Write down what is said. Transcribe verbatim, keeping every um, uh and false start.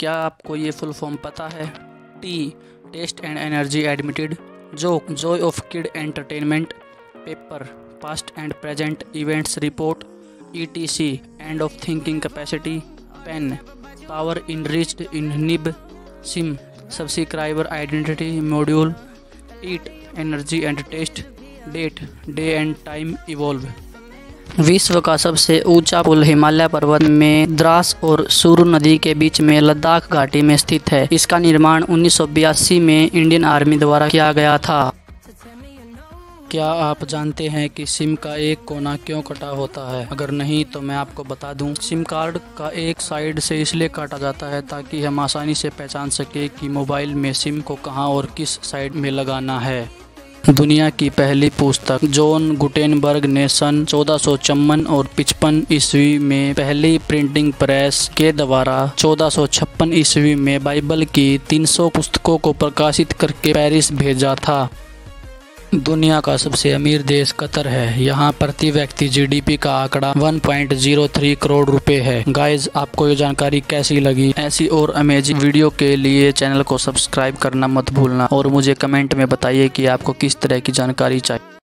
क्या आपको ये फुल फॉर्म पता है? Tea, test and energy admitted. Joke, joy of kid entertainment. Paper, past and present events report. E T C, end of thinking capacity. Pen, power enriched in nib. SIM, subscriber identity module. Eat, energy and test. Date, day and time evolve. विश्व का सबसे ऊंचा पुल हिमालय पर्वत में द्रास और सुरु नदी के बीच में लद्दाख घाटी में स्थित है। इसका निर्माण उन्नीस सौ बयासी में इंडियन आर्मी द्वारा किया गया था। क्या आप जानते हैं कि सिम का एक कोना क्यों कटा होता है? अगर नहीं तो मैं आपको बता दूं। सिम कार्ड का एक साइड से इसलिए काटा जाता है ताकि हम आसानी से पहचान सके कि मोबाइल में सिम को कहां और किस साइड में लगाना है। दुनिया की पहली पुस्तक जॉन गुटेनबर्ग ने सन चौदह सौ चौवन और पचपन ईस्वी में पहली प्रिंटिंग प्रेस के द्वारा चौदह सौ छप्पन ईस्वी में बाइबल की तीन सौ पुस्तकों को प्रकाशित करके पेरिस भेजा था। दुनिया का सबसे अमीर देश कतर है। यहाँ प्रति व्यक्ति जी डी पी का आंकड़ा एक पॉइंट शून्य तीन करोड़ रुपए है। गाइज, आपको ये जानकारी कैसी लगी? ऐसी और अमेजिंग वीडियो के लिए चैनल को सब्सक्राइब करना मत भूलना और मुझे कमेंट में बताइए कि आपको किस तरह की जानकारी चाहिए।